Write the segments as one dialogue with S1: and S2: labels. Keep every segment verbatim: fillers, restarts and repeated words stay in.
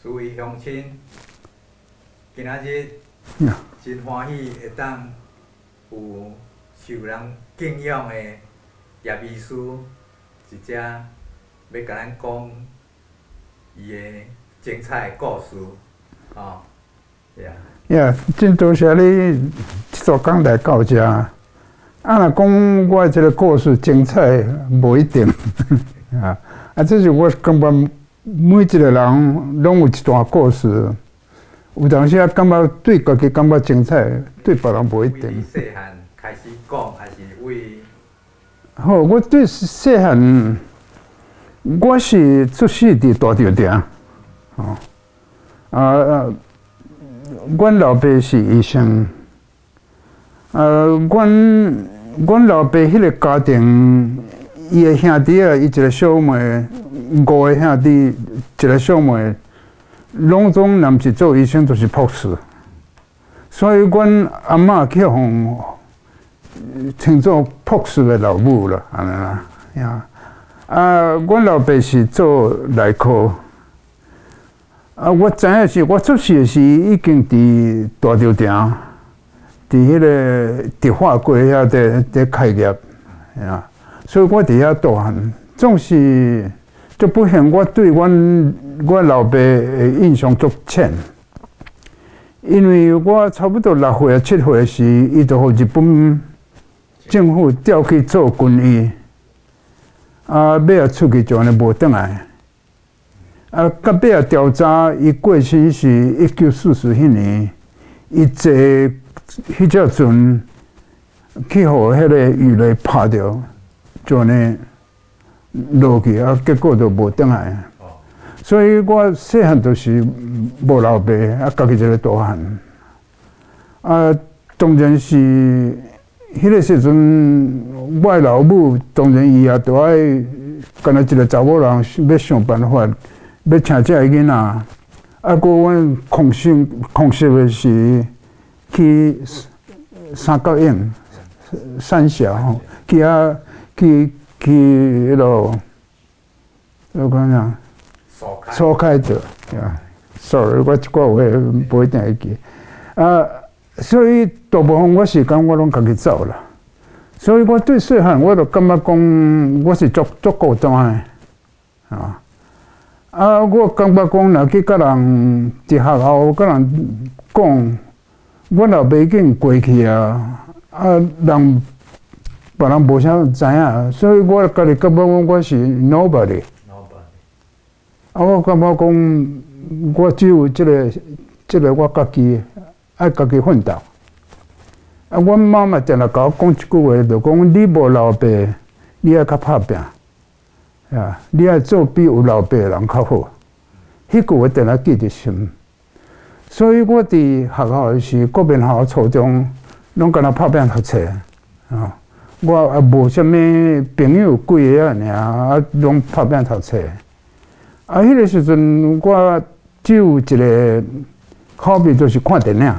S1: 诸位乡亲，今仔日真欢喜会当有受人敬仰的叶医师，一只要甲咱讲伊的精彩的故事，哦，对啊。
S2: 呀，真多谢你昨天来到这。啊，若讲我这个故事精彩，无一定啊。啊，这是我感觉每一个人拢有一段故事。有当时啊，感觉对家己感觉精彩，对别人无一定。
S1: 为你细汉开始讲，还是为？
S2: 好，我对细汉，我是出世伫大稻埕，哦，啊，阮老爸是医生，呃，阮阮老爸迄个家庭，伊的兄弟啊，伊一个小妹，五个兄弟，一个小妹。拢总若毋是做医生，就是博士，所以阮阿嬷去互称作博士的老母啦，安尼啦呀。啊，阮老爸是做内科，啊，我知影是我出世时已经伫大稻埕，伫迄个迪化街遐伫伫开业呀，所以我伫遐大汉，总是。就不幸我对阮我老爸的印象足浅，因为我差不多六岁啊七岁时，伊就互日本政府调去做军医，啊，尾啊出去就安尼无转来，啊，到尾啊调查伊过身是一九四四迄年，伊坐迄只船去互迄个鱼雷拍着，就安尼。落去啊，结果就无转来。所以我细汉就是无老爸，啊，家己一个大汉。啊，当然是迄个时阵，我老母当然伊也着爱，干那一个查某人要想办法，要请这个囡仔。啊，个阮空心空实的是去三角营、三峡吼，去啊去。去迄落，我讲啥？苏开德呀，sorry， 我即个话无一定会记。啊，所以大部分我时间我拢家己走啦。所以我对细汉我就感觉讲，我是足足孤单的，啊。啊，我感觉讲，若去甲人伫学校甲人讲，我老爸已经过去啊，啊人。别人无啥知影，所以我家己感觉讲我是 nobody。啊，我感觉讲，我只有即个、即个我家己爱家己奋斗。啊，阮妈妈定来甲我讲一句话，就讲你无老爸，你爱较拍拼，啊，你爱做比有老爸的人较好。迄句话定来记伫心。所以我伫学校时，国民学校初中，拢干那拍拼读册，啊。我也无啥物朋友，几个啊尔，啊，拢拍拼读册。啊，迄个时阵我只有一个好比，就是看电影。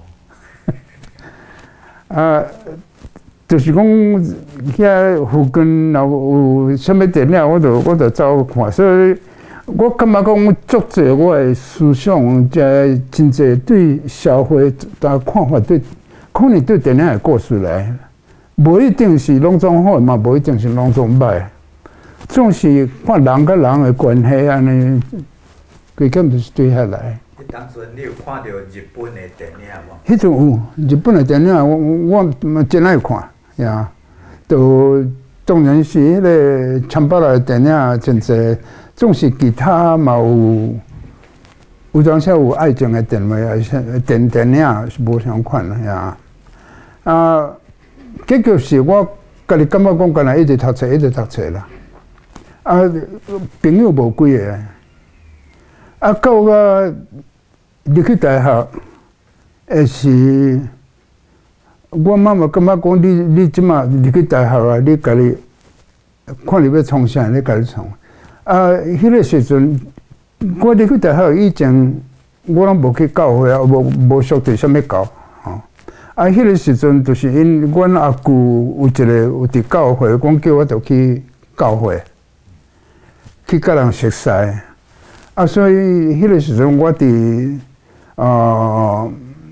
S2: 啊，就是讲遐附近若有啥物电影，我就我就走看。所以我感觉讲，足济我的思想，这真济对社会的看法，对可能对电影的故事来。无一定是拢总好嘛，无一定是拢总歹，总是看人甲人的关系安尼，规根就是对下来。
S1: 迄当阵你有看到日本的电影无？
S2: 迄阵有日本的电影，我我真爱看呀。都当然是迄个参巴拉的电影真济，总是其他嘛有，有当时有爱情的电影，电电影是无相款的呀。啊。结果是我家己感觉讲，干那一直读册，一直读册啦。啊，朋友无几个。啊，到我入去大学，也是我妈妈感觉讲，你你即马入去大学啊，你家己看你要创啥，你家己创。啊，迄个时阵，我入去大学以前，我拢无去教会啊，无无属伫啥物教。啊，迄个时阵就是因阮阿舅有一个有伫教会，讲叫我着去教会，去甲人熟识。 啊，所以迄个时阵我伫呃，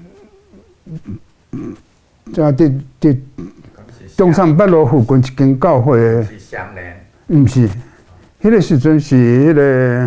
S2: 即伫伫中山北路附近一间教会。
S1: 是相连。
S2: 毋是，迄个时阵是迄个。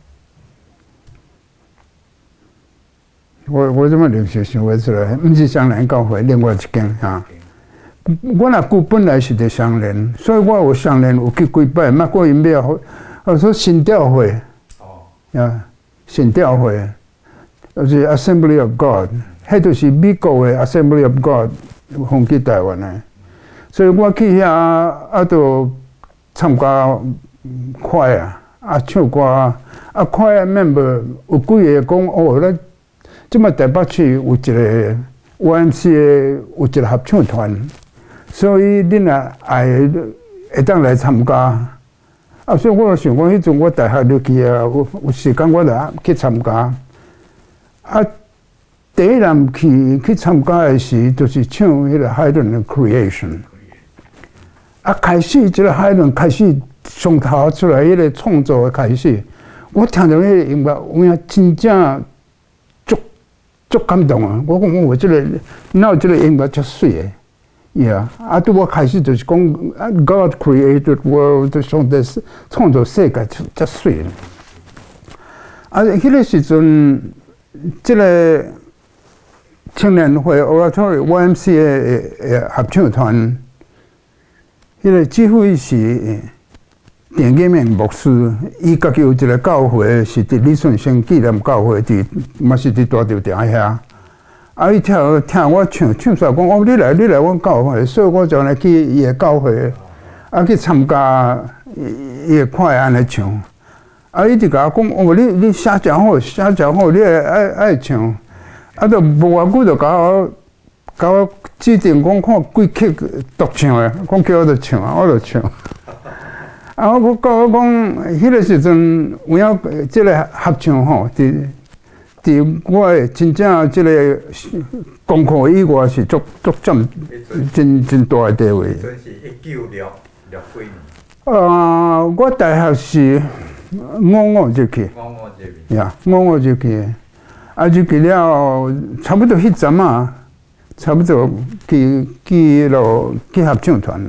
S2: 我我怎么临时想不出来？毋是双连教会，另外一间哈。我那姑本来是伫双连，所以我有双连有去几摆，莫过因庙，我说新教会。哦。啊，新教会，就是 Assembly of God， 迄就是美国的 Assembly of God 放去台湾的，所以我去遐啊，就参加快啊，啊唱歌啊，啊快啊 member 有几个讲哦，咱。 即摆台北市有一个 Y M C A 有一个合唱团，所以恁若爱会当来参加。啊，所以我想讲，迄阵我大学入去啊，有有时间我就去参加。啊，第一站去去参加的时，就是唱迄个海伦的 Creation。啊，开始即个海伦开始上头出来迄个创作的开始，我听到迄个音乐，有影真正。 足感动啊！我讲我这个，哪有这个音乐足水的，呀！啊，对我开始就是讲，God created world， 上帝创造世界足水的。啊，迄个时阵，这个青年会 Oratory Y M C A 的合唱团，迄个指挥是田建明牧师，伊家己有一个教会，是伫李顺生纪念教会，伫嘛是伫大稻埕遐。啊，伊听听我唱，唱出来讲，哦，你来，你来阮教会，所以我就来去伊个教会，啊去参加伊个看安尼唱。啊，伊就甲我讲，哦，你你写真好，写真好，你爱爱爱唱。啊，就无偌久就甲我甲我指定讲看几曲独唱的，讲叫我就唱，我就唱。 啊！我讲我讲，迄个时阵有影即个合唱吼，伫伫我真正即个功课以外是足足占真真大的地位。
S1: 迄阵是一九六六几年。
S2: 啊！我大学是五五入去。
S1: 五五入去。
S2: 呀，五五入去，啊入去了，差不多迄阵啊，差不多去去落去合唱团了。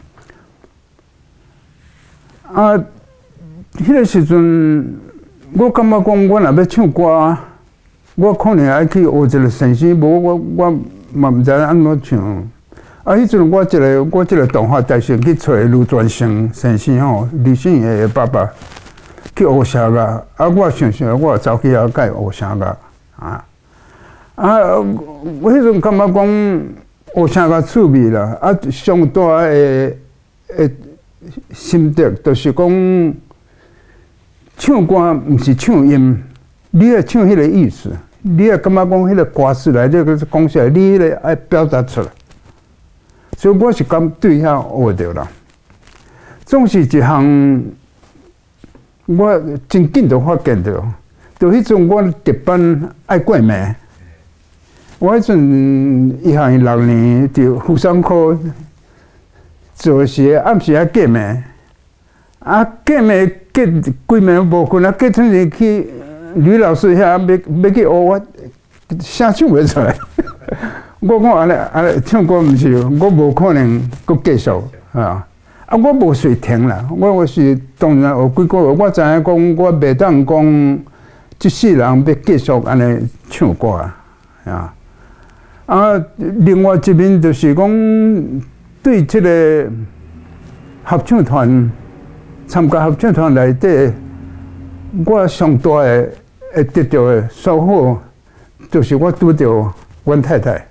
S2: 啊，迄个时阵，我感觉讲，我若要唱歌，我可能爱去学一个神仙，无我我嘛毋知安怎唱。啊，迄阵我一个我即个动画大师去找卢传生先生吼，李信爷爸爸去学声乐，啊，我想想，我走去遐甲伊学声乐，啊啊，我迄阵感觉讲学声乐趣味啦，啊，上大诶诶。 心得就是讲，唱歌毋是唱音，你要唱迄个意思，你要感觉讲迄个歌词内底个讲出来，你迄个爱表达出来。所以我是感对遐学着啦。总是一项，我真紧就发现着，就迄阵我特班爱过暝，我迄阵一项六年伫妇产科。 做时暗时啊过暝，啊过暝过几暝无困啊，过阵日去吕老师遐要要去学我，声唱袂出来。我讲安尼安尼唱歌毋是，我无可能搁继续啊。啊，我无随停啦，我我是当然学几个月，我知影讲我袂当讲即世人要继续安尼唱歌啊。啊，另外一面就是讲。 对这个合唱团参加合唱团内底，我上大的会得到的收获，就是我拄到阮太太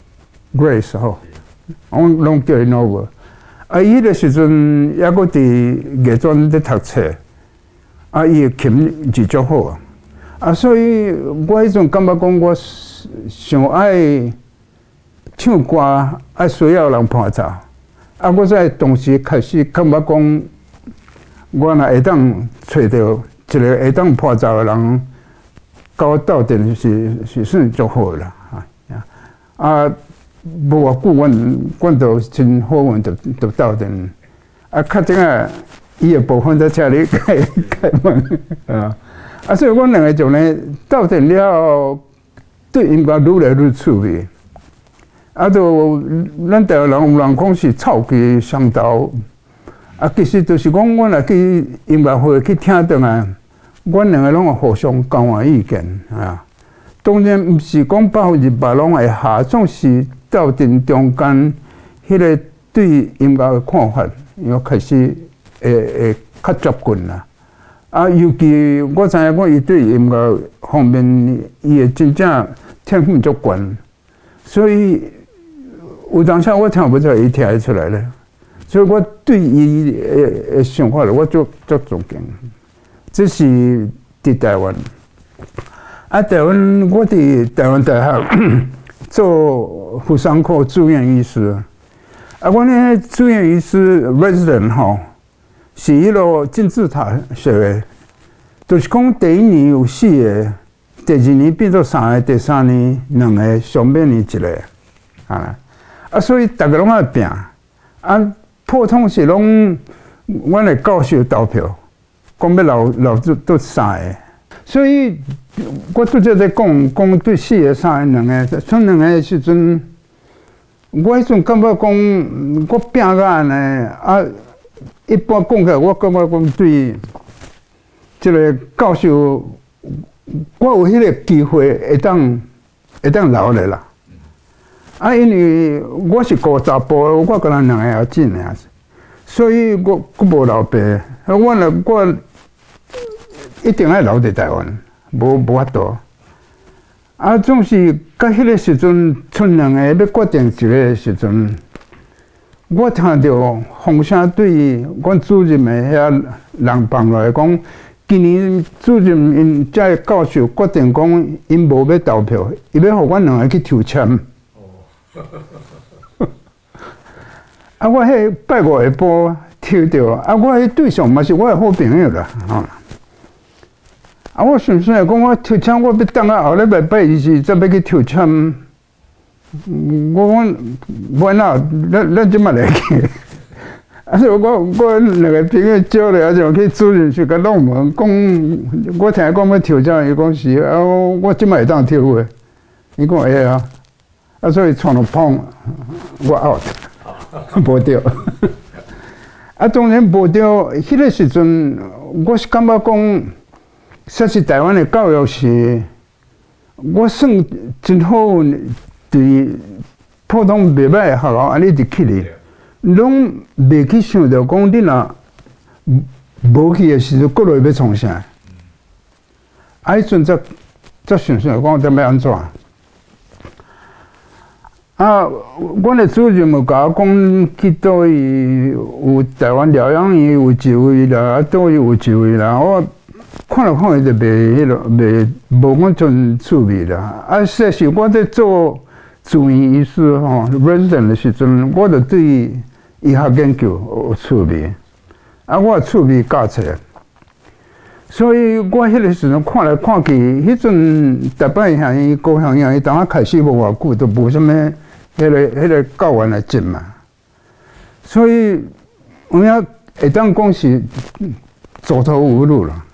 S2: Grace 吼，我拢叫伊 Nova。啊，伊迄个时阵还阁伫艺专咧读册，啊，伊的琴是足好啊，啊，所以我迄阵感觉讲我上爱唱歌，爱需要人伴奏。 啊！我在同时开始感觉讲，我若会当找到一个会当伴奏的人，甲我斗阵是是算足好啦，啊！无偌久，阮阮就真好运，就就斗阵。啊，较正啊，伊的部分在车里开开门啊。 啊，所以阮两个就呢斗阵了，对音乐愈来愈趣味。啊，就咱台湾人有人讲是臭鸡相投，啊，其实就是讲，阮若去音乐会去听倒来，阮两个拢会互相交换意见啊。当然，毋是讲百分之百拢会合，总是斗阵中间，迄个对音乐的看法又开始会会较接近啦。啊，尤其我知影讲伊对音乐方面，伊会真正天分足悬，所以。有当时我听不出伊听得出来咧，所以我对伊诶诶想法咧，我足足尊敬。这是伫台湾，啊，台湾我伫台湾大学做妇产科住院医师，啊，我呢住院医师 resident 吼，是迄落金字塔式诶，就是讲第一年有四个，第二年变做三个，第三年两个，上半年一个，啊。啊，所以大家拢爱拼，啊，普通是拢，阮的教授投票，讲要留留做做三个，所以我拄则在讲讲对四个、三个、两个，剩两个的时阵，我迄阵感觉讲，我拼甲安尼，啊，一般讲起来，我感觉讲对，即个教授，我有迄个机会会当会当留咧啦。啊，因为我是顾查甫，我跟咱两个也紧尔，所以我我无留白。我若我一定要留伫台湾，无无法度。啊，总是到迄个时阵，剩两个要决定一个时阵，我听到风声对阮主任的遐人放落来讲，今年主任因遮个教授决定讲，因无要投票，伊要互阮两个去抽签。啊！我迄拜五下晡抽到，啊！我迄对象嘛是我的好朋友啦，吼、啊。啊！我顺顺来讲，我抽签，我要等啊后礼拜拜二时再要去抽签。我讲，我那咱咱即马来去。啊！所以我我两个朋友招来，啊就去主任去甲弄问，讲我听讲要抽签，伊讲是啊，我即马会当抽诶。伊讲会啊。啊，所以创了碰，我 out， 无着。啊，当然无着。迄个时阵，我是感觉讲，说是台湾的教育是，我算真好，伫普通袂歹的学校安尼直去哩，拢袂去想着讲你若无去的时阵，国内要创啥？啊，迄阵则则想想讲，咱要安怎？啊，阮的主任就甲我讲，去倒位有台湾疗养院有一位啦，啊倒位有一位啦。我看来看去就袂迄落，袂无讲真趣味啦。啊，说是我在做住院医师吼 ，resident 的时阵，我就对医学研究有趣味。啊，我趣味教出来，所以我迄个时阵看来看去，迄阵台北乡医、高雄乡医，当啊开始无偌久，都无啥物。迄个、迄个教员来进嘛，所以有影会当讲是走投无路了。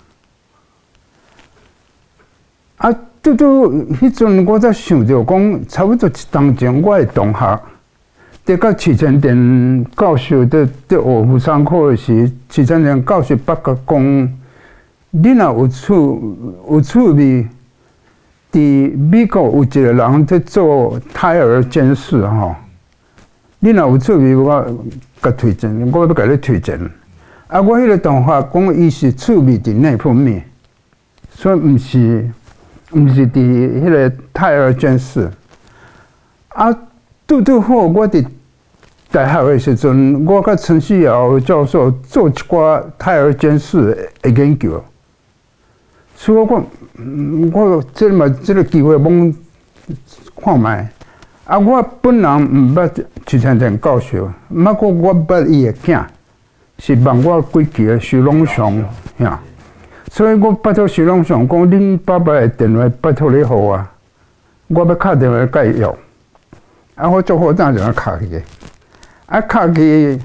S2: 啊，拄拄迄阵我才想着讲，差不多一当前我的同学，伫甲徐千田教授伫伫学妇产科的时，徐千田教授捌甲讲，你若有趣有趣味。伫美国有一个人在做胎儿监视吼，你若有趣味，我甲推荐，我要甲你推荐。啊，我迄个同学讲，伊是趣味伫内分泌，所以毋是毋是伫迄个胎儿监视。啊，拄拄好，我伫大学的时阵，我甲陈世尧教授做一寡胎儿监视的研究。所以我讲，我即嘛即个机会罔看卖。啊，我本人毋捌徐千田教授，毋捌过我捌伊个囝，是问我几期的徐龙雄呀。所以我拜托徐龙雄讲，恁爸爸的电话拜托你互我，我要敲电话甲伊用。啊，我做好当就要敲去，啊敲去。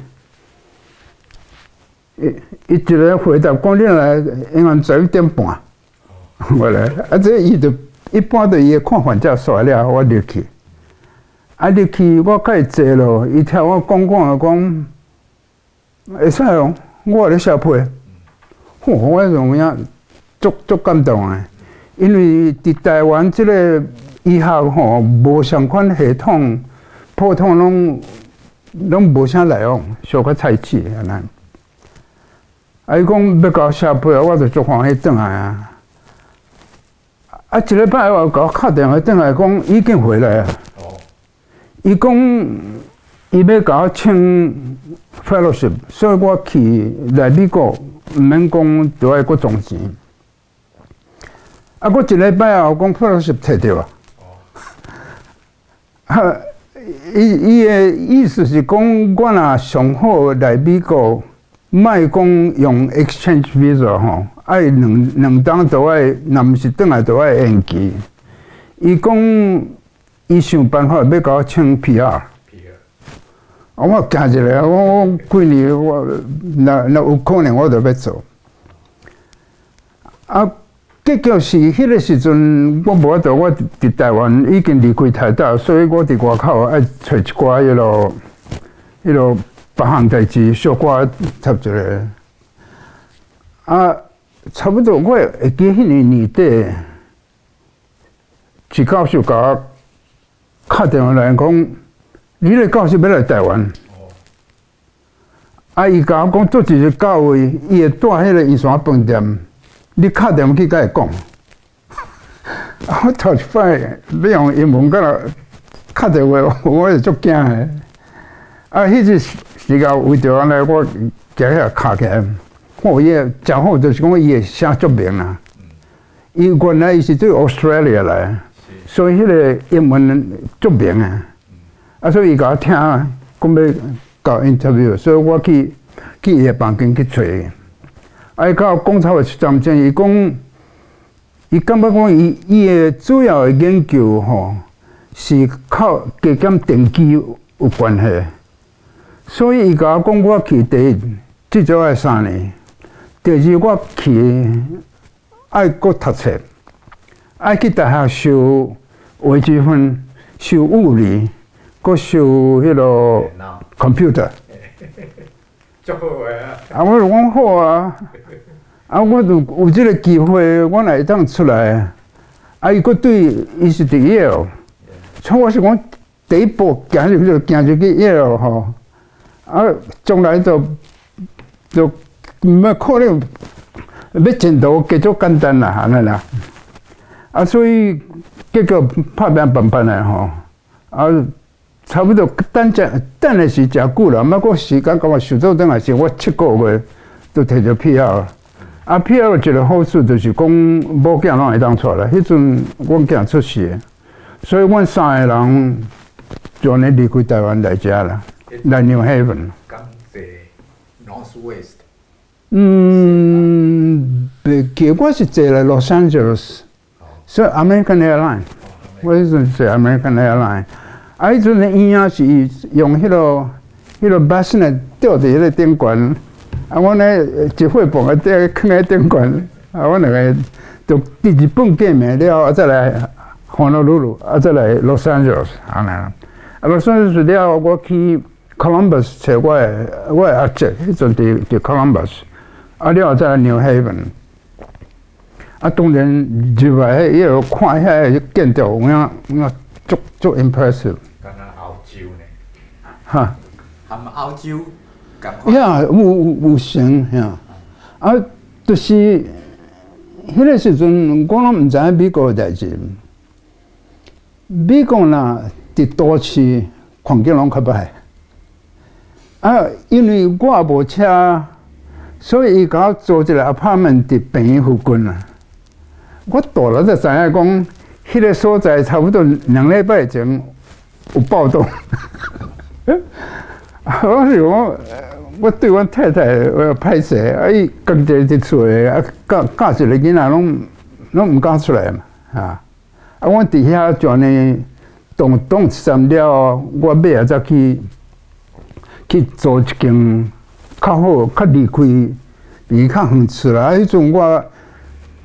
S2: 伊伊一个回答讲，你来应该十一点半。 我来，啊，这伊就一般的伊的看法才煞了，我入去。啊，入去我甲伊坐咯，伊听我讲讲讲，会使哦，我咧写批。嚯，我种样足足感动诶，因为伫台湾即个医学吼无相款系统，普通拢拢无啥来往，小可菜市安尼。啊，伊讲要搞写批，我就足欢喜转来啊。啊，一礼拜我甲我敲电话转来讲已经回来啊。哦。伊讲伊要甲我请 fellowship， 所以我去来美国。毋免讲，就爱搁赚钱。啊，搁一礼拜后，讲 fellowship 摕到啊。啊，伊伊的意思是讲，我若上好来美国，莫讲用 exchange visa 吼，爱两两当都爱，若毋是转来都爱延期。伊讲，伊想办法要甲我请 P R。啊！我惊一下，我我几年我若若有可能，我就要做。啊，结果是迄个时阵，我无法度，我伫台湾已经离开台大，所以我伫外口爱找一寡迄落、迄落别项代志，小可插一个。啊，差不多我会记迄年年底，一教授甲我敲电话来讲。你个教授要来台湾，啊！伊甲我讲做一个教会，伊会带迄个医山饭店，你敲电话去甲伊讲。啊！我头一摆要用英文甲他敲电话，我是足惊诶。啊！迄次时间为着安尼，我行遐敲起来，看伊个正好就是讲伊个声足明啦。伊原来伊是对 Australia 来，所以迄个英文足明啊。啊，所以伊甲我听，讲要搞 interview， 所以我去去伊个房间去找伊。啊，伊甲我讲差不多一针钟，伊讲，伊感觉讲伊伊个主要的研究吼，是靠加减电机有关系。所以伊甲我讲，我去第一，至少爱三年；第二，我去爱搁读册，爱去大学修微积分、修物理。我修迄落 computer，
S1: 足好诶啊！
S2: 啊，我就讲好啊，啊，我就有即个机会，我来会当出来。啊，伊佫对，伊是伫耶鲁，所以我是讲第一步行入去，行入去耶鲁吼，啊，将来就就毋要可能要前途继续简单啦，安尼啦。啊，所以结果拍拼办办诶吼，啊。差不多等只等的是真久啦，毋过时间甲我想做等来是我七个月都摕着 P R， 啊 P R 一个好处就是讲某囝拢会当出来。迄阵阮囝出世，所以阮三个人就安尼离开台湾来遮啦，来 New Haven。
S1: 讲在 Northwest。
S2: 嗯，袂记我是坐来 Los Angeles， 所以 American Airline， 我迄阵坐 American Airline。啊！迄阵的医院是用迄落、迄落 bassinet 吊伫迄个顶悬，啊，我呢一会磅啊吊囥喺顶悬，啊，我两个就伫日本见面了，啊，再来Honolulu，啊，再来 Los Angeles， 安尼啦。啊 ，Los Angeles 了，我去 Columbus 找我的我的阿姐，迄阵伫伫 Columbus， 啊，了后再来 New Haven。啊，当然入来迄个看遐个建筑，有影有影足足 impressive。哈，
S1: 含澳洲共款。
S2: 呀，有有有成呀，啊，就是迄个时阵，我拢毋知影美国代志。美国呐，伫都市环境拢较歹。啊，因为我也无车，所以伊甲我租一个 apartment 伫平原附近啊。我大了才知影讲，迄个所在差不多两礼拜前有暴动。我是讲，我对阮太太我歹势，啊，伊家己伫厝诶，啊，教教一个囡仔拢拢毋敢出来嘛，啊，啊，我伫遐就安尼动动一站了，我尾仔才去去租一间较好、较离开离较远厝啦。迄阵我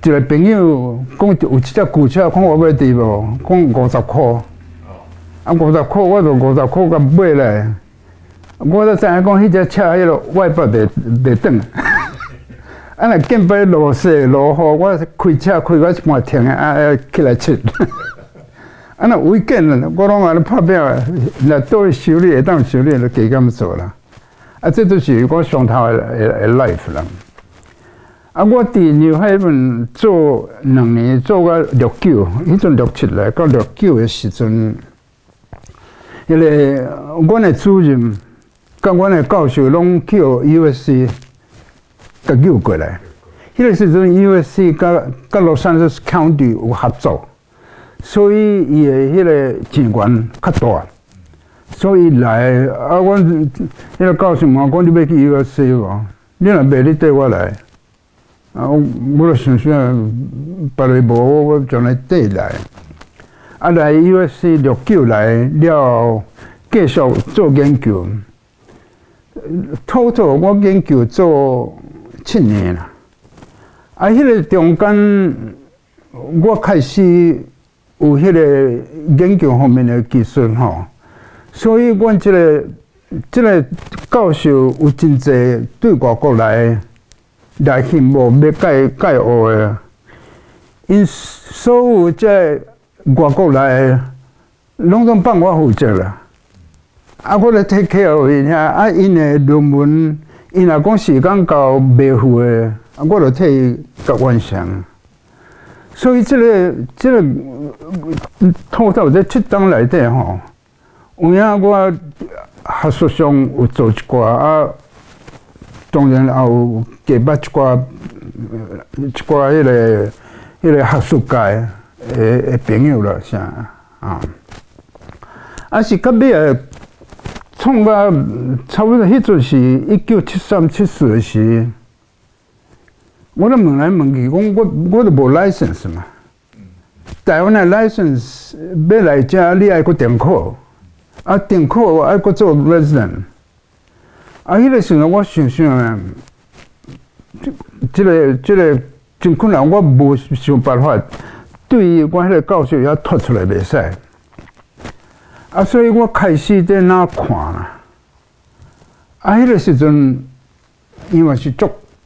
S2: 一个朋友讲有一只旧车，看我买伫无？讲五十箍。啊，五十箍，我就五十箍甲买来。我都知影讲，迄只车迄个外八袂袂转。啊，若见摆落雪落雨，我开车开到一半停啊，啊起来切。啊，若违建了，我拢安尼拍拼啊，若倒去修理会当修理，就加减做啦。啊，这都是我上头的的 life 啦。啊，我伫 New Haven 做两年，做到六九，迄阵六七来到六九的时阵，迄个阮的主任甲阮的教授拢叫 U S C 甲救过来。迄个时阵 U S C 甲甲洛杉矶 County 有合作，所以伊的迄个钱源较大。所以来啊，阮迄个教授问讲：“你要去 U S C 无？你若袂，你缀我来。”啊，我我就想想，别个无，我我将来缀来。啊，来 U S C 六九来了，继续做研究。total 我研究做七年啦。啊，迄个中间我开始有迄个研究方面的技术吼。所以，阮即个即个教授有真侪对外国来来项目要教教学的，因所有即外国来，拢总帮我负责啦。啊，我来 take care 因遐，啊，因的论文，因若讲时间到未付的，啊，我就替伊甲完成。所以，即个即个透到这七章内底吼。有影我学术上有做一寡啊，当然也有结捌一寡一寡迄个迄个学术界诶诶朋友啦，啥啊？啊是到尾啊，创到差不多迄阵是一九七三七四的时，我都问来问去，讲我我都无 license 嘛，台湾的 license 要来遮，你爱搁订考。啊，订考爱搁做 resident， 啊，迄个时阵我想想啊，即即个即个真困难，我无想办法对于我迄个教授遐脱出来袂使，啊，所以我开始在哪看啦，啊，迄个时阵因为是足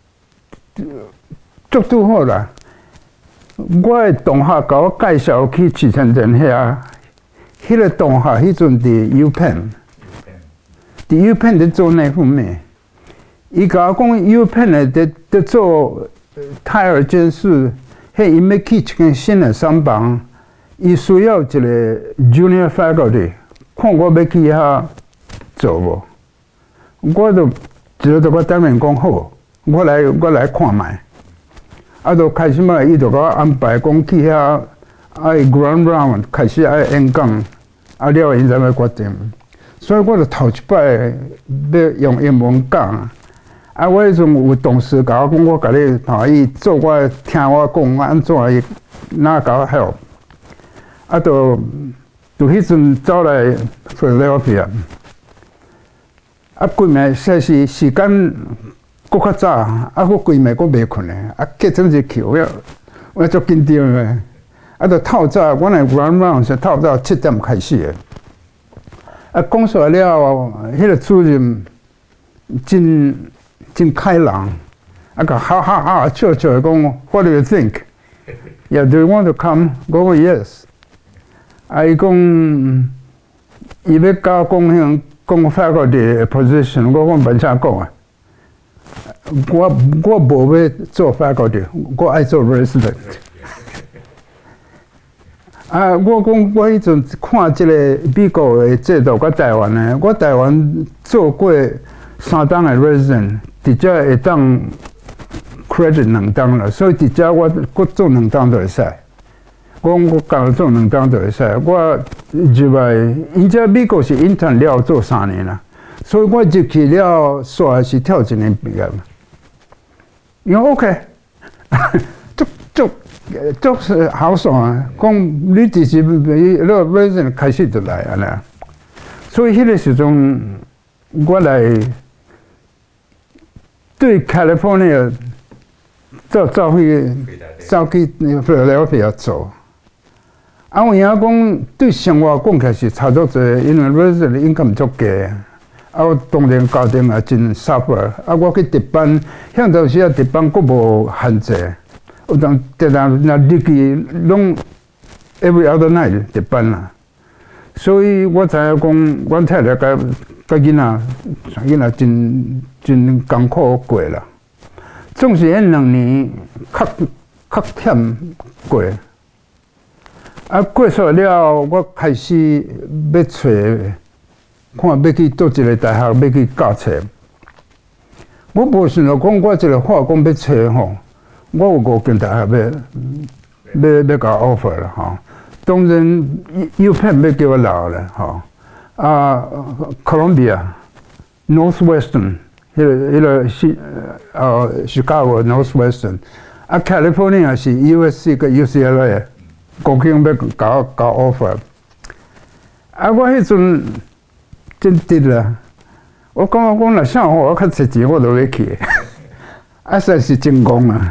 S2: 足拄好啦，我的同学甲我介绍去慈善店遐。迄个同学迄阵伫 U Penn， 伫 U Penn 伫做那方面，伊甲我讲 U Penn 诶伫伫做胎儿监视，迄伊要去一间新的厂房，伊需要一个 junior faculty， 看我要去遐做无，我就就就我当面讲好，我来我来看卖，啊，就开始嘛，伊就甲我安排讲去遐爱 ground round， 开始爱演讲。啊了，因才要决定，所以我就头一摆要用英文讲。啊，我迄阵有同事甲我讲，我甲你吼，伊做我听我讲安怎伊哪甲我 help。啊，就就迄阵走来 Philadelphia。啊，规暝说是时间搁较早，啊，我规暝搁袂困诶，啊，结阵就去，我我足紧张诶。啊，就透早，阮诶 ground round 是透早七点开始诶。啊，讲出来了，迄个主任真真开朗，啊个哈哈哈笑笑讲 ，What do you think? Yeah, do you want to come? 我讲 yes。啊，伊讲伊要教讲迄讲 faculty position， 我讲袂啥讲啊。我我无要做 faculty， 我爱做 resident。啊！我讲我迄阵看即个美国的制度，甲台湾的，我台湾做过三档的 resident， 伫遮会当 credit 两档啦，所以伫遮我搁做两档就会使。我讲我刚做两档就会使，我入来，因遮美国是 intern 了做三年啦，所以我入去了，煞是跳一年毕业嘛。伊讲 OK， 足足。足是好爽啊！讲你只是那个 resident 开始就来安尼，所以迄个时阵我来对 California 走走去走去菲拉del菲亚做。啊，有影讲对生活讲起来是差足侪，因为我这里应该唔足低。啊，我当然家庭也真 suffer。啊，我去值班，向头时啊值班佫无限制，有当特当那日记拢 every other night 值班啦。所以我知影讲，阮太太甲甲囡仔，囡仔真真艰苦过啦。总是迄两年较较忝过。啊，过出了，我开始要找，看要去倒一个大学，要去教册。我无想到讲，我一个化工要找吼，我有五间大学要要要甲 offer 啦吼。当然有片要叫我留咧吼。啊 ，Columbia、Northwestern， 迄个迄个是呃 Chicago、Northwestern， 啊 ，California 是 U S C 跟 U C L A。高兴要搞搞 offer， 啊！我迄阵真得啦，我感觉讲若啥我较侪钱我都要去，啊，实在是真戆啊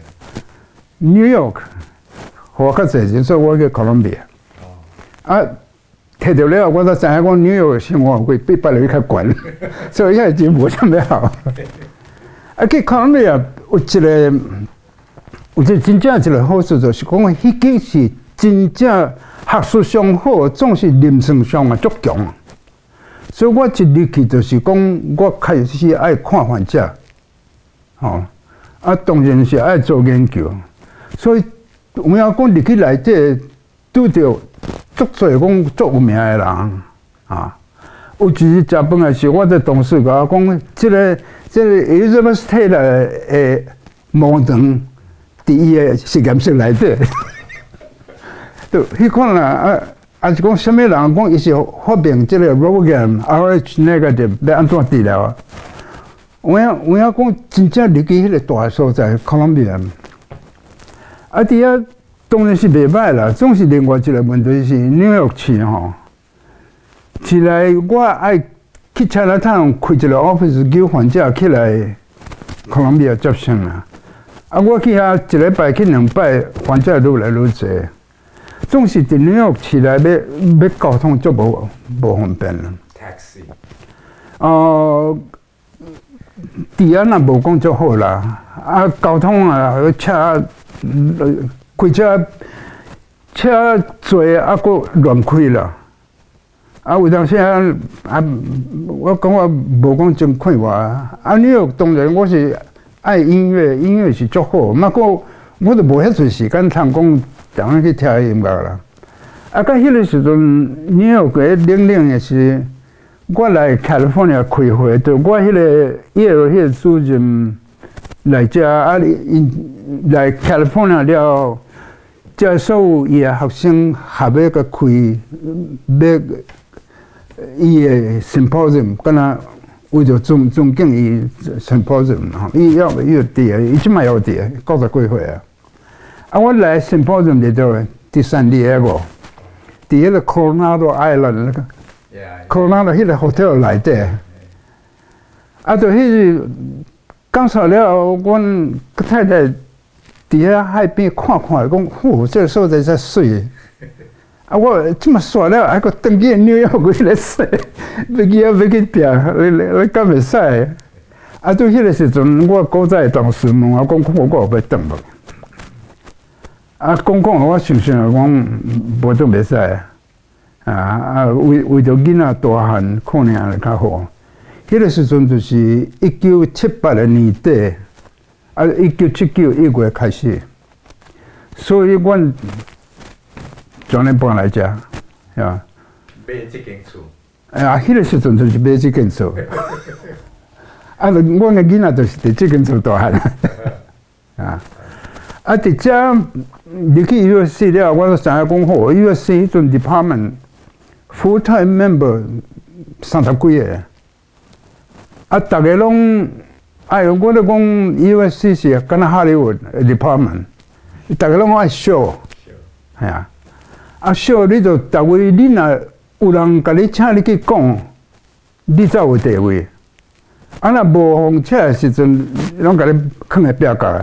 S2: ！New York， 我较侪钱，所以我去 Columbia。啊，摕到了，我才知影讲 New York 生活会比别人较悬，所以遐钱无啥物好。啊，去 Columbia 有一个。有一个真正一个好处就是讲，迄个是真正学术上好，总是临床上也足强。所以我一入去就是讲，我开始爱看患者，吼，啊，当然是爱做研究。所以有影讲入去内底拄着足侪讲足有名的人啊。有一日食饭的时候，我的同事甲我讲，即个即个 University 的模型。伫伊个实验室内底，就迄款啦啊，啊是讲什么人讲伊是发明即个 program，R H negative 要安怎治疗啊？有影有影讲真正入去迄个大所在 Columbia， 啊，伫遐当然是袂歹啦，总是另外一个问题是纽约市吼，起来我爱去 Chinatown 开一个 office 叫患者起来 Columbia 接生啦。啊！我去遐一礼拜去两摆，患者愈来愈侪，总是伫纽约市内要要交通足无无方便啦。
S1: Taxi。
S2: 哦，治安也无讲足好啦，啊，交通啊，车开车车多啊，佫乱开啦。啊，有当时啊，啊，我感觉无讲真快活啊。啊，纽约当然我是。爱音乐，音乐是足好，毋过我都无遐侪时间通讲怎样去听音乐啦。啊，到迄个时阵，纽约个冷冷的是，我来 California 开会，就我迄个耶鲁迄个主任来遮，啊，因来 California 了，遮所有伊个学生合要甲开，要伊个 symposium， 敢若。为着尊尊敬伊 symposium 吼，伊要伊要伫个，伊即摆要伫个，九十几岁啊。啊，我来 symposium 伫倒第三第二个，伫迄个 Coronado Island 那个 ，Coronado 迄个 hotel 内底。啊，就迄个讲错了，阮太太伫遐海边看看，讲，嚯，这个所在真水。啊！我即么煞了，还佫登去纽约去来说，要去要去拼，你你敢袂使？啊！对迄个时阵，我古早同事问我讲，我我后要登无？啊，讲讲我想想讲，无登袂使啊！啊，为为着囡仔大汉，可能较好。迄个时阵就是一九七八的年底，啊，一九七九一月开始，所以阮。将来搬来遮，是吧？
S1: 买这间厝。
S2: 哎呀，迄个时阵就是买这间厝。啊，阮个囡仔就是伫这间厝大汉。啊，啊，伫遮入去 U S C 了，我就知影讲好 ，U S C 迄阵 department full time member 三十几个。啊，逐个拢，哎，我咧讲 U S C 是敢若哈利wood department， 逐个拢爱 show， 系啊。啊，小你就逐位，你若有人甲你请你去讲，你才有地位。啊，若无风请的时阵，拢甲你囥在壁角，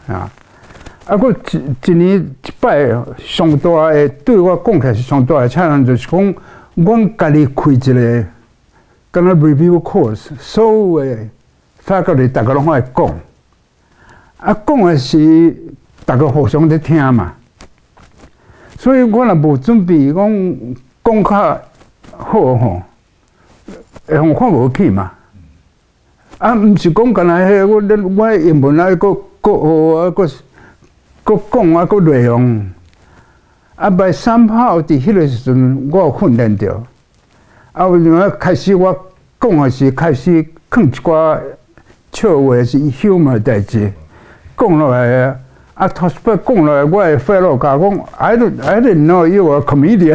S2: 啊。啊，佫一一年一摆上大诶，对我讲起来是上大诶，请人就是讲，阮家己开一个，敢若 review course， 所有诶 faculty 大家拢爱讲，啊，讲诶是大家互相在听嘛，所以我若无准备讲讲较好吼，会互看无起嘛。啊，毋是讲干那迄我我英文啊，佫佫学啊，佫。佫讲啊，佫内容，啊，by somehow 伫迄个时阵，我有训练着，啊，为什么开始我讲诶是开始放一寡笑话是 humor 代志，讲落来啊，啊，头摆讲落来，我诶 fellow 甲我讲 ，I don't I didn't know you were a comedian 。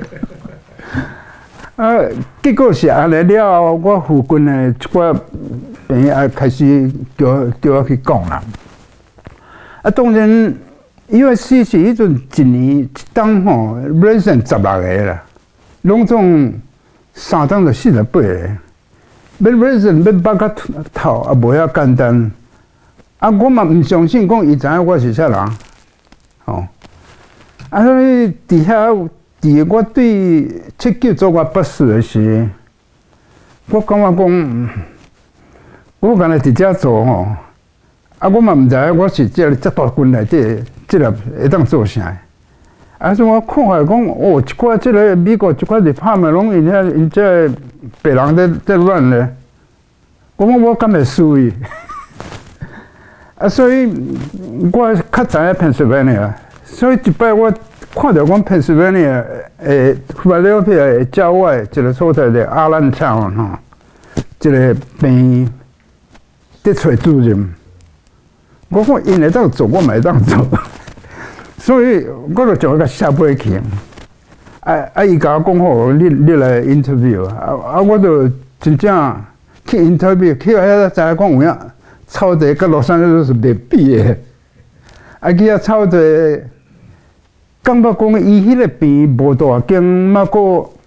S2: 啊，结果是安尼了后，我附近诶一寡朋友啊开始叫叫我去讲啦。啊，当然，因为是是迄阵一年一档吼 ，resident 十六个啦，拢总三档就四十八个，要 resident 要捌到头也无遐简单。啊，我嘛毋相信讲伊知影我是啥人，吼。啊，所以伫遐，伫我对七九做我博士的时，我感觉讲，我干来伫遮做吼。啊，我嘛毋知影我是即个遮大军内底，即个会当做啥？啊，所以我看下讲，哦，一寡即个美国一寡地方嘛，拢因遐因这白人在在乱咧。我讲我敢会输伊？啊，所以我较知影 Pennsylvania， 所以一摆我看到讲 Pennsylvania 诶 ，Philadelphia 诶郊外一个所在的 Allentown 吼，一个病伫找主任。我讲因会当做，我嘛会当做，所以我就将伊甲写飞去。啊啊！伊甲我讲好，你你来 interview， 啊啊！我就真正去 interview， 去遐知影讲有影草地甲洛杉矶都是袂比的。啊，去遐草地，感觉讲伊迄个病无大间，嘛个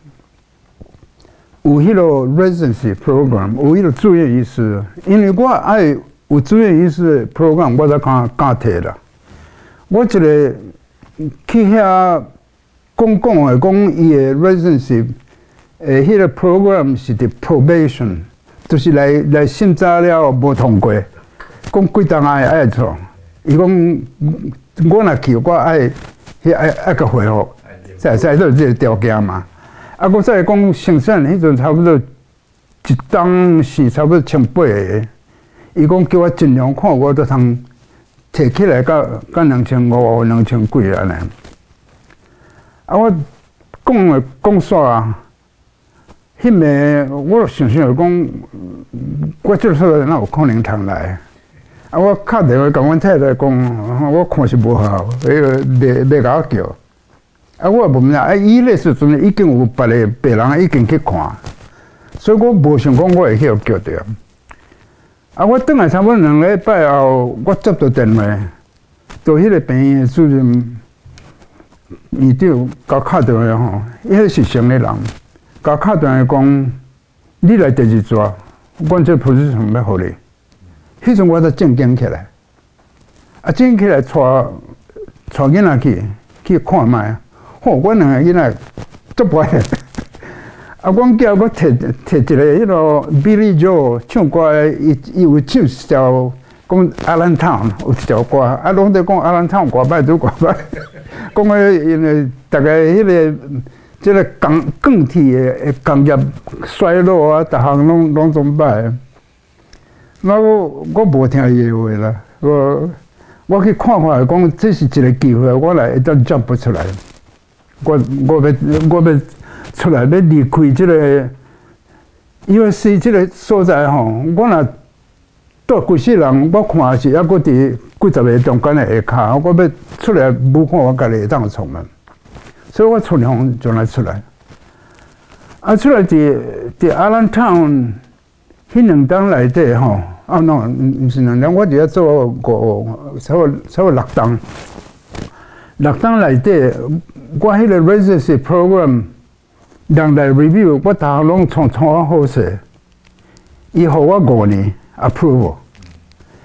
S2: 有迄个 residency program， 有迄个住院医师，因为我爱。有住院医师 program， 我才敢敢摕啦。我一个去遐讲讲诶，讲伊诶 residency， 诶，迄个 program 是伫 probation， 就是来来审查了无通过，讲几档爱爱做。伊讲我若去，我爱迄爱爱个回复，才才都这个条件嘛。啊，我再讲生产迄阵差不多一档是差不多千八个。伊讲叫我尽量看，我都通摕起来到到两千五、两千几安尼。啊，我讲诶讲煞啊，迄个我就想想讲，我这所哪有可能通来？啊，我敲电话甲阮太太讲，我看是无效，迄个袂袂甲我叫。啊，我也无明啊，伊迄时阵已经有别个别人已经去看，所以我无想讲我会去叫着。啊！我转来差不多两礼拜后，我接到电话，到迄个病院主任院长甲敲电话吼，伊迄是成年人，甲敲电话讲，你来第二抓，阮这 position 要互你。迄阵我才正经起来，啊，正经起来带带囡仔去去看卖，吼，阮两个囡仔足乖。啊！阮叫我摕摕一个迄个 Billy Joel 唱歌，伊伊有唱一条讲 Allentown 有一条歌，啊，拢在讲 Allentown 歌歹拄歌歹，讲诶因为大概迄个即个工钢铁诶工业衰落啊，逐项拢拢总歹。那我我无听伊诶话啦，我我去看看讲，这是一个机会，我来会当 jump 出来。我我要我要。出来要离开这个，因为是这个所在吼，我若倒规世人，我看是还佫伫几十个中间的下骹，我要出来武看我家己会当创门，所以我出量就来出来。啊，出来伫伫 Allentown 迄两档内底吼，啊喏，毋是两档，我伫遐做五，差不差不六档，六档内底，我迄个 residency program。人来 review， 我逐项拢创创啊好势，伊互我五年 approve，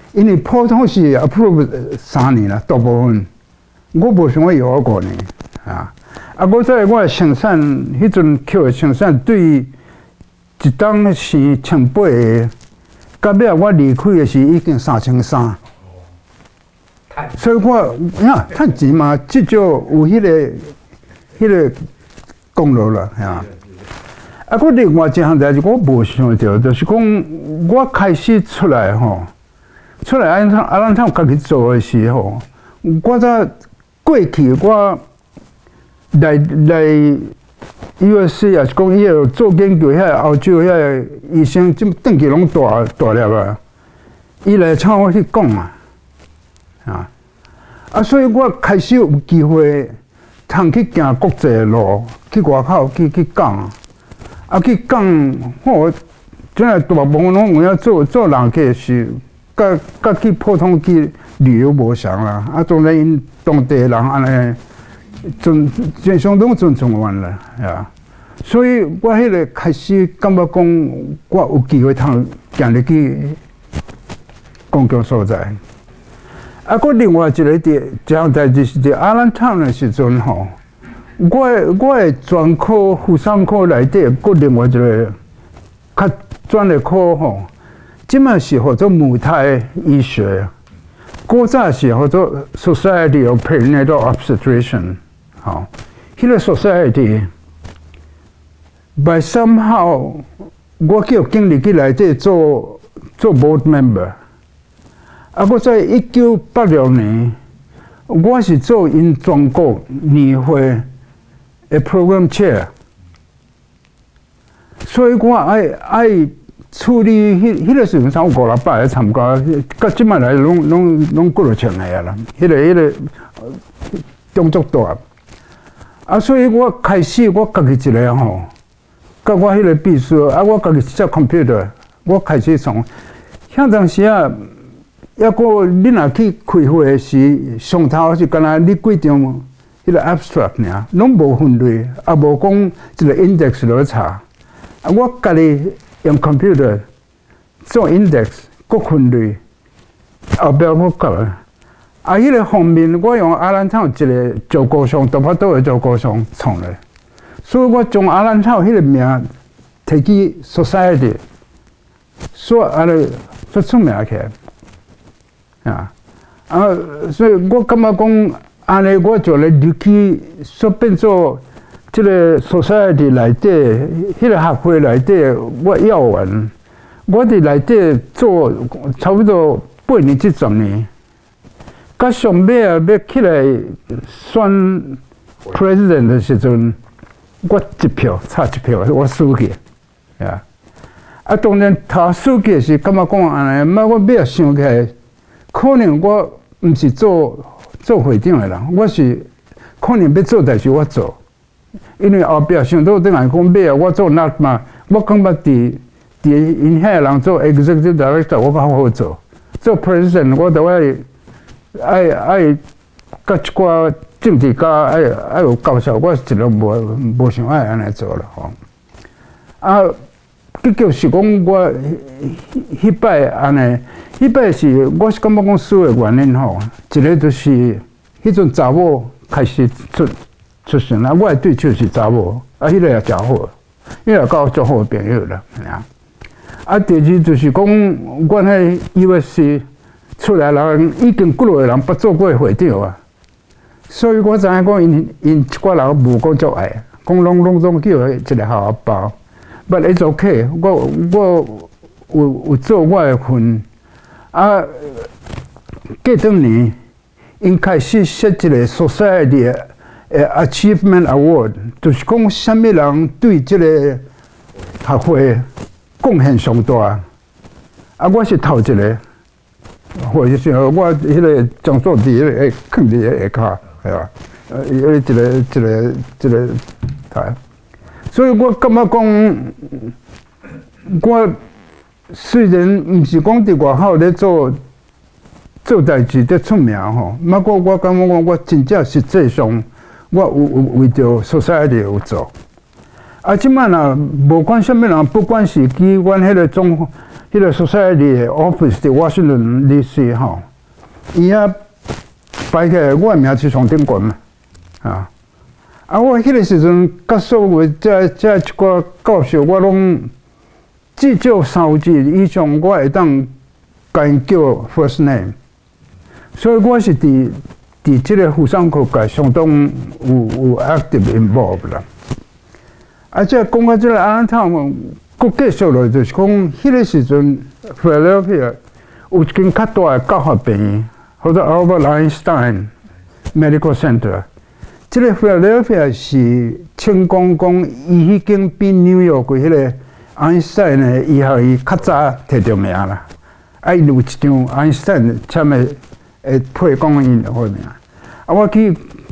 S2: 因为普通是 approve 三年啦，大部分我无想要摇五年啊。啊，我在我的生产迄阵扣的生产对一档是千八个，到尾我离开的是已经三千三。所以我呀，趁钱嘛，至少有迄、那个、迄、那个功劳啦，呀。啊，我另外一项代志，我无想到，就是讲我开始出来吼，出来安怎阿咱趟家己做的时候，我在过去我来来 U S C 也是讲伊有做研究，遐澳洲遐医生，即等期拢大大粒啊，伊来请我去讲啊。啊，啊，所以我开始有机会，通去行国际的路，去外口去去讲，啊，去讲，我真系大部分拢有影做做人客是，甲甲去普通去旅游无相啦，啊，当然因当地人安尼尊真相当尊重阮啦，呀，所以我迄个开始感觉讲，我有机会通行入去公共所在。啊，佮另外一个伫一项代志是伫阿兰汤的时阵吼，我我的专科妇产科内底，佮另外一个较专的科吼，即卖是叫做母胎医学，古早是叫做 Society of Perinatal Obstetrician， 吼，迄个 society by somehow 我叫经理去内底做做 board member。啊！我在一九八六年，我是做因全国年会的 program chair， 所以我爱爱处理迄迄个时阵，差五六百来参加，到即摆来拢拢拢几落千个啊啦，迄、那个迄、那个动作大。啊，所以我开始我家己一个吼，甲我迄个秘书啊，我家己一只 computer， 我开始从，像当时啊。抑个你若去开会时，上头是干那你几张迄个 abstract 尔，拢无分类，也无讲一个 index 落查。啊，我家己用 computer 做 index， 各分类，后壁我搞啊。啊，迄个方面我用阿兰草一个照顾上，大把都会照顾上创嘞，所以我将阿兰草迄个名摕去 society， 所以安尼做出名起来。啊，啊，所以我感觉讲，安尼我就来入去，所变做这个 society 内底，迄个学会内底，我要员，我伫内底做差不多八年至十年，甲上尾啊要起来选 president 的时阵，我一票差一票，我输去，啊，啊，当然他输去是感觉讲安尼，嘛我尾啊想起来。可能我毋是做做会长的人，我是可能要做代志我做，因为后壁想到等来讲尾啊，我做那嘛，我感觉伫伫因遐人做 executive director， 我较好做，做 president 我都爱爱爱甲一寡政治家爱爱有教授，我一路无无想爱安尼做了吼。啊，结果是讲我迄摆安尼。迄摆是，我是感觉讲输的原因吼，一个就是迄阵查某开始出出现啦，我的对手是查某，啊，迄个也真好，因为交足好朋友啦，啊。啊，第二就是讲，阮迄 U S C 出来人已经几落个人捌做过会长啊，所以我知影讲因因一寡人无讲足爱，讲拢拢总叫一个校包 ，but it's okay， 我我有有做我的份。啊，过两年，因开始设一个 society 的 achievement award， 就是讲什么人对这个学会贡献上大。啊，我是头一个，或者是我迄个奖状伫迄个会放伫个下骹，系吧？呃，一个一个一个一个台，所以我感觉讲，我。虽然毋是讲伫外口咧做做代志咧出名吼，不过我感觉讲我真正实际上我有有为着 society 有做。啊，即摆若无管啥物人，不管是去阮迄个总迄个 society office 伫 Washington D C 吼，伊啊摆起来，我名是上顶悬嘛，啊，啊我迄个时阵，甲所有这这一寡教授，我拢至少三字以上，我会当甲因叫 first name， 所以我是伫伫即个妇产科界相当有有 active involved 啦。啊，即讲到即个阿兰汤，佫继续落就是讲，迄个时阵 Philadelphia 有一间较大诶教学病院，叫做 Albert Einstein Medical Center。即个 Philadelphia 是称讲讲伊迄间比纽约个迄个 Einstein 诶医学院较早摕着名啦。啊，伊有一张 Einstein 签诶诶配讲因好名。啊，我去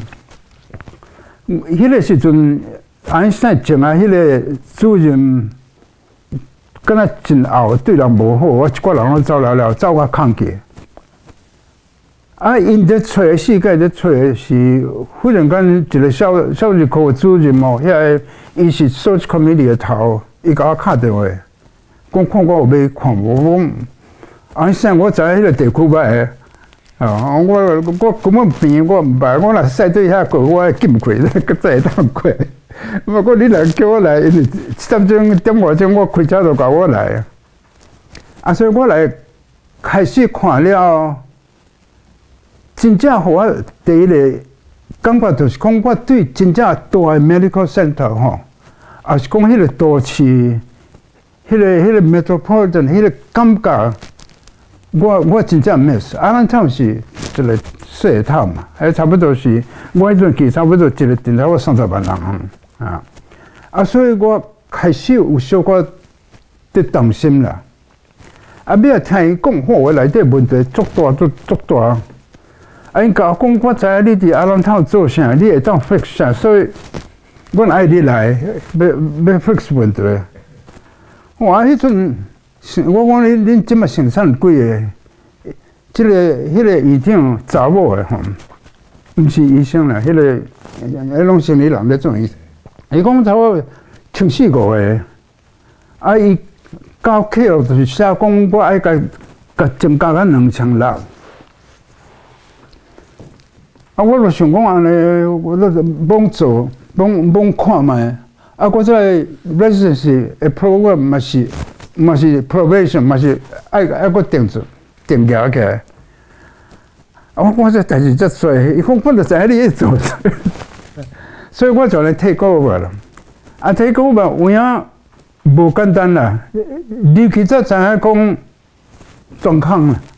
S2: 迄个时阵。Einstein 前啊，迄个主任，敢若真后对人无好，我一寡人拢走了了，走我抗拒。啊，因咧找的世界咧找的是，忽然间一个小小儿科主任哦，遐个伊是 search committee 的头，伊甲我敲电话，讲看我有要看无？我讲 Einstein 我知影迄个地区歹个。哦，我我根本病我毋捌，我若驶对遐过，我进唔过，搁再会当过。不过你来叫我来，因为七点钟、点外钟我开车就甲我来啊。啊，所以我来开始看了，真正互我第一个感觉就是讲，我对真正大的 medical center 吼，也是讲迄个都市，迄个迄个 metropolitan 迄个感觉。我我真正 miss， 阿兰汤是一个小头嘛，还差不多是，我迄阵去差不多一个电台我三十万人啊，啊，所以我开始有小可伫担心啦。啊，尾仔听伊讲，我内底问题足大足足大，啊，因甲我讲，我知影你伫阿兰汤做啥，你会当 fix 啥，所以阮爱你来，要要 fix 问题。我迄阵。我讲恁恁即马生产几个？即个迄个院长查某诶吼，毋是医生啦，迄个迄拢生理人咧做医。伊讲查某千四五个，啊伊到客户就是写讲我爱甲甲增加到两千六。啊，我就想讲安尼，我都罔做，罔罔看卖。啊，我在 residency 诶 program 嘛是。嘛是 probation， 嘛是爱爱个定住定价起来。啊，我讲这代志遮多，伊讲我就知影你咧做，所以我就来 take over 啦。啊 ，take over 有影无简单啦，你其实知影讲状况啦，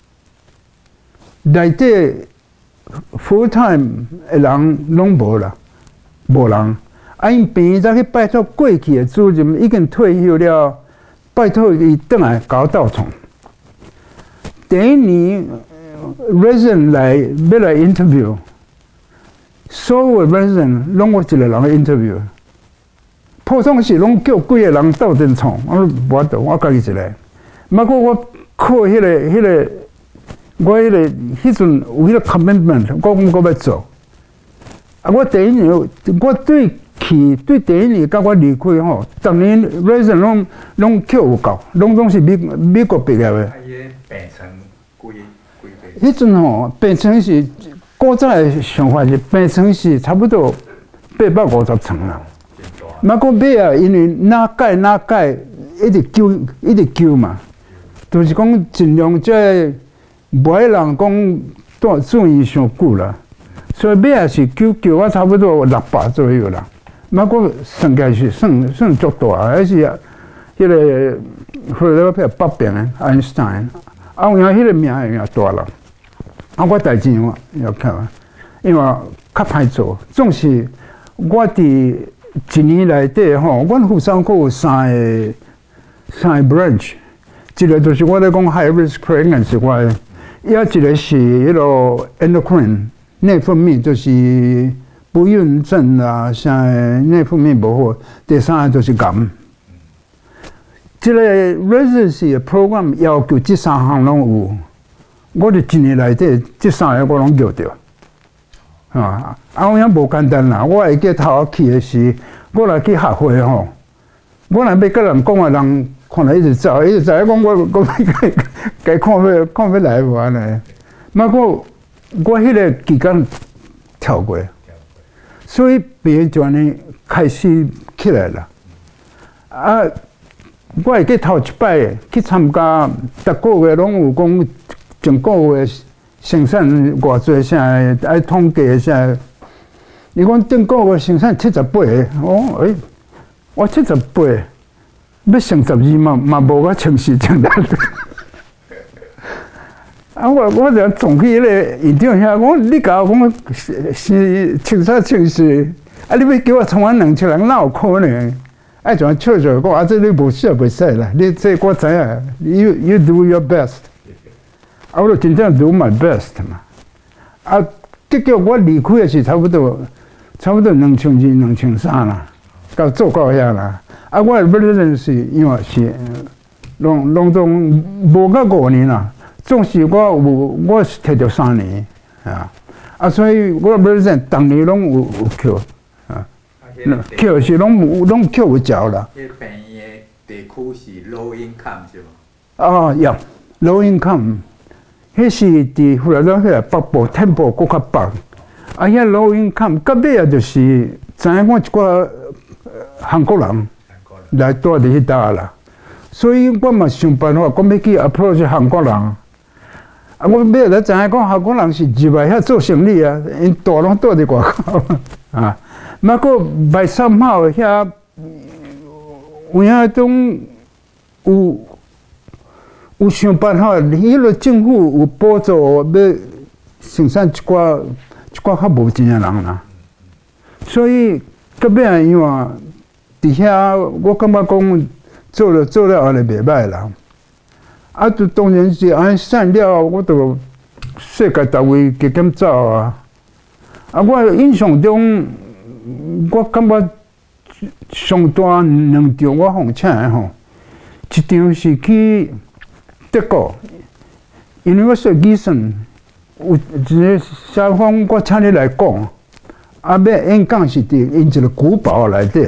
S2: 内底 full time 诶人拢无啦，无人。啊，因病再去拜托过去诶主任已经退休了。拜托伊转来甲我斗创。第一年 resident 来要来 interview， 所有 resident 拢我一个人 interview， 普通是拢叫几个人斗阵创，我无得，我家己一个。毋过我靠迄、那个、迄、那个，我迄、那个迄阵有迄个 commitment， 我讲我要做。啊，我第一年我对。去对第一年，甲我离开吼，逐年 resident 拢拢扣有够，拢总是美美国毕业的。
S1: 啊，伊病床几几
S2: 迄阵吼，病床是古早的想法是病床是差不多八百五十床啦。嘛，讲尾啊，因为哪改哪改，一直救一直救嘛，就是讲尽量即无爱人讲住住院上久啦，所以尾啊是救救我差不多六百左右啦。嘛，我算起来是算算足大，还是迄个菲律宾北边的 Einstein， 啊，有影迄个名也大啦。啊，我代志我要看，因为较歹做，总是我伫一年内底吼，阮妇产科有三个三个 branch， 一个就是我咧讲 high risk pregnancy 我的，也一个是迄个 endocrine 内分泌，就是。不孕症啊，啥内分泌无好，第三个就是癌。这个 residency 的 program 要求这三项拢有，我伫一年内底这三个我拢叫着。啊，啊，有影无简单啦！我会记头去的是，我来去学会吼，我若要甲人讲啊，人看了一直走，一直走，讲我我该该看要看要来无安尼。嘛我我迄个期间跳过，所以别人就安尼开始起来了。啊，我会记头一摆去参加，逐个月拢有讲，整个月生产偌济啥，爱统计啥。伊讲顶个月生产七十八个，哦，诶、欸，我七十八个，要成十二嘛嘛无我成事成力。啊，我我就撞去迄个院长遐，我你甲我讲是是清啥清事，啊，你要叫我创完两千人，哪有可能？啊，就笑笑讲，啊，这你无需要袂使啦，你这我知影 ，you you do your best。啊，我就真正 do my best 嘛。啊，结果我离开的是差不多。差不多两千二、两千三啦，到做到遐啦。啊，我也不认识，因为是拢拢总无到五年啦，总是我有我是摕到三年啊。啊，所以我不认识，当年拢有有扣啊，扣是拢有拢扣有交啦。
S1: 迄便宜的地区是 low income 是无？
S2: 啊，呀 ，low income， 迄是伫富来岛迄个北部、天部搁较北。啊，遐low income，到尾啊，就是知影讲一寡韩国人来住伫迄搭啦，所以我嘛想办法，讲要去 approach 韩国人。啊，我尾来知影讲韩国人是入来遐做生意啊，因大拢住伫外口啊。嘛，个卖三号遐有影种有有想办法，迄个政府有补助要生产一寡。一寡较无钱的人啦，所以到尾啊，因为伫遐，我感觉讲做了做了后来袂歹啦。啊，就当然是安散了，我就世界逐位加减走啊。啊，我印象中，我感觉上大两场我奉请的吼，一场是去德国 University of Gießen。有一个小方，我请你来讲，啊，要演讲是伫因一个古堡内底。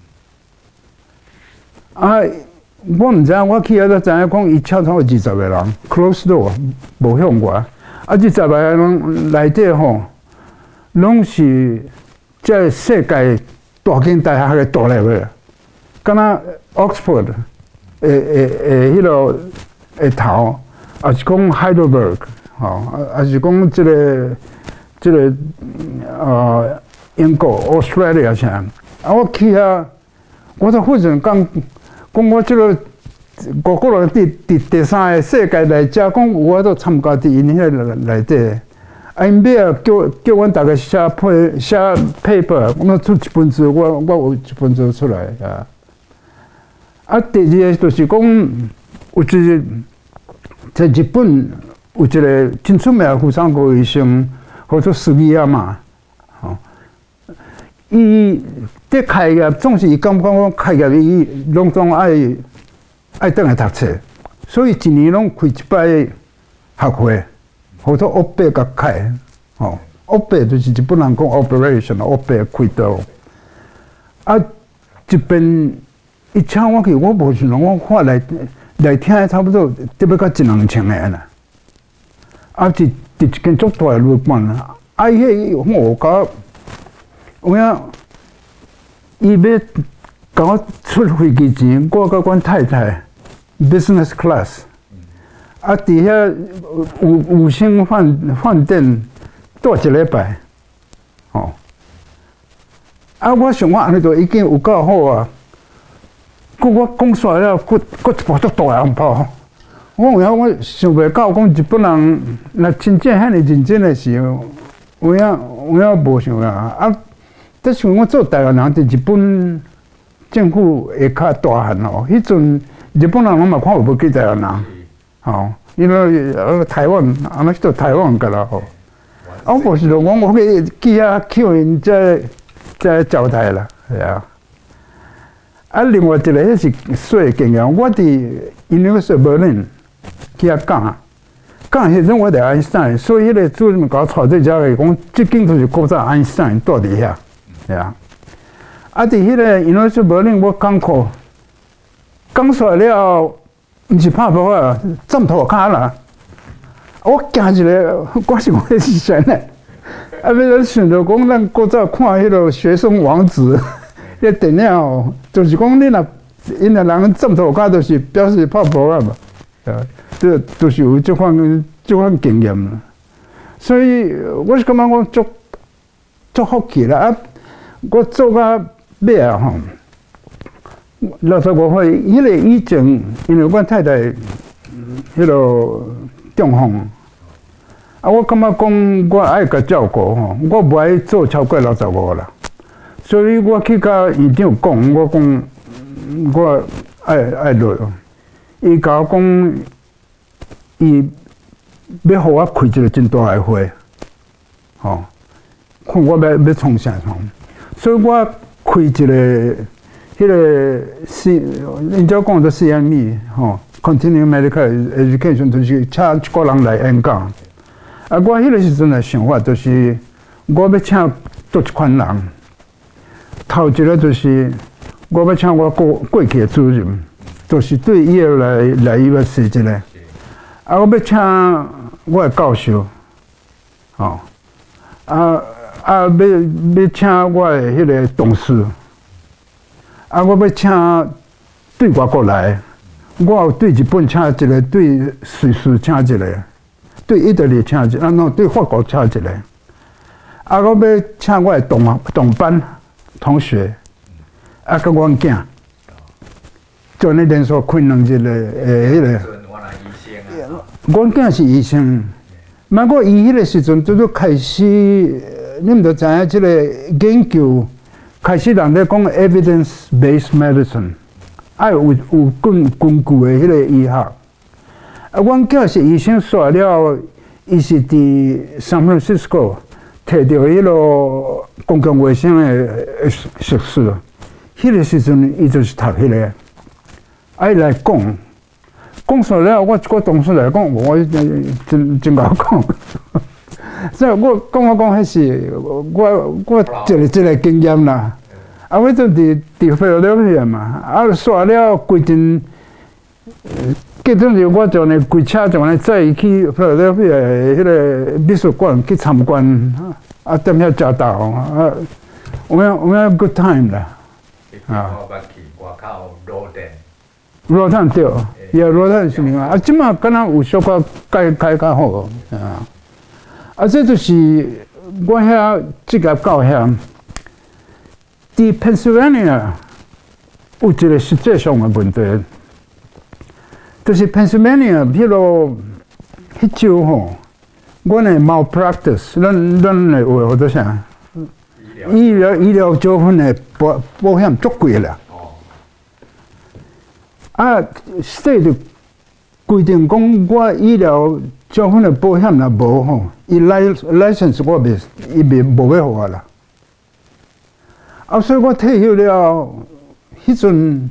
S2: 啊，我毋知影，我去遐才知影讲，伊超超二十个人 ，close door 无向外。啊，二十个人内底吼，拢是即世界大间大学的大 level， 敢若 Oxford 诶诶诶，迄落诶头，也是讲 Heidelberg。哦，啊，是讲即个即个呃英国、Australia 啥，啊，我去遐，我才忽然讲讲我即个外国人第第第三个世界来遮，讲我都参加伫因遐内底，啊，因尾啊叫叫阮大家写配写 paper， 我出一本书，我我有一本书出来啊。啊，第二个就是讲有一个在日本。有一个真出名的妇产科医生，叫做斯基亚嘛，吼，伊伫开业总是伊感觉讲开业伊拢总爱爱倒来读册，所以一年拢开一摆学会，叫做欧北甲开，吼，欧北就是日本人讲 operation， 欧北开刀，啊，一边伊请我去，我无想我看来来听差不多得要到一两千个啦。啊，伫伫一间足大诶旅馆啊！啊，伊迄我甲有影，伊要甲我出飞机钱，我甲阮太太 business class， 啊，伫遐五五星饭饭店住一礼拜，哦，啊，我想我安尼就已经有够好啊！佮我讲煞了，佮佮一包足大诶红包。我有影，我想袂到，讲日本人若真正遐尼认真诶时候，有影有影无想啊！啊，但是我做台湾人伫日本政府会较大汉哦。迄阵日本人我嘛看有要去台湾人，吼，因为呃台湾安尼做台湾个啦吼。啊，我无是就讲我去去遐叫因再再招待啦，系啊。啊，另外一个迄是小诶经验，我伫 University of Berlin。去遐讲，讲迄阵我伫爱因斯坦，所以迄个主任甲我带做遮个，讲即间就是古早爱因斯坦住伫遐，是啊。啊，伫迄个 University of Berlin 我讲课， 讲出来了，毋是拍无啊，枕头骹啦。我惊一个，我是我是神嘞。啊，要咱想着讲，咱古早看迄个《学生王子》迄电影哦，就是讲你若因个人枕头骹，就是表示拍无啊嘛。啊，这都是有这款这款经验啦。所以我是感觉我足足福气啦。啊，我做到尾啊吼。六十五岁，迄个以前，因为阮太太迄个中风，啊，我感觉讲我爱甲照顾吼，我无爱做超过六十五啦，所以我去甲院长讲，我讲我爱爱落，伊甲我讲，伊要互我开一个真大个会，吼，看我要要创啥创，所以我开一个。迄个 C， 人家讲做 C M E 吼 ，Continuing Medical Education 就是请一个人来演讲。啊，我迄个时阵的想法就是，我要请多一款人。头一个就是我要请我过过去的主任，就是对伊来来伊要是一个。啊，我要请我的教授，吼，啊啊，要要请我的迄个同事。啊！我要请对外国来，我有对日本请一个，对瑞士请一个，对意大利请一个，啊，喏，对法国请一个。啊，我要请我的同同班同学，啊，甲阮囝，做呢连续开两日的诶，迄个。阮囝是医生，嘛，我伊迄个时阵拄拄开始，你毋着知影即个研究。开始人咧讲 evidence-based medicine， 爱有有根根据的迄个医学。啊，阮囝是医生煞了，伊是伫 San Francisco 摕到迄个公共卫生的硕士。迄个时阵，伊就是读迄个，爱来讲，讲煞了，我一个同事来讲，我真真甲我讲。所以我讲我讲，迄是我我一个一个经验啦。啊，我阵伫伫菲律宾嘛，啊，煞了规阵，结阵时我就呢开车就呢载伊去菲律宾的迄个美术馆去参观，啊，踮遐食到啊，有影有影 good time 啦。啊。我捌去外口罗丹。罗丹对，也罗丹是另外，啊，即马敢若有小可改改较好啊。啊，这就是我遐职业到遐，伫 Pennsylvania 有一个实际上的问题，就是 Pennsylvania 迄落迄州吼，阮的 malpractice， 咱咱的话好多啥？医疗医疗纠纷的保保险足贵啦。啊 ，state 规定讲我医疗纠纷的保险若无吼，伊 license 我袂，伊袂无要互我啦。啊，所以我退休了，迄阵，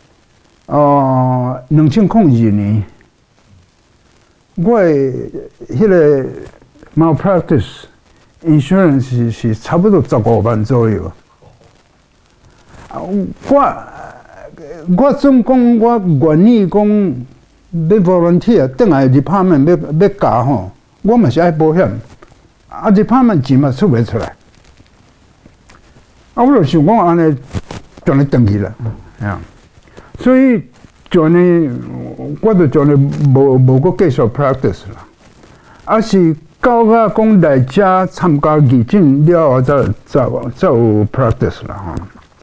S2: 呃，两千零二年，我的迄个 malpractice insurance 是是差不多十五万左右。啊，我我总讲我愿意讲要 volunteer， 等下 department 要要教吼，我嘛是爱保险，啊 department 钱嘛出袂出来，啊我就想讲安尼，就安尼转去啦，啊，所以就安尼，我就就安尼无无搁继续 practice 啦，啊是到甲讲来遮参加义诊了后，才才才有 practice 啦吼。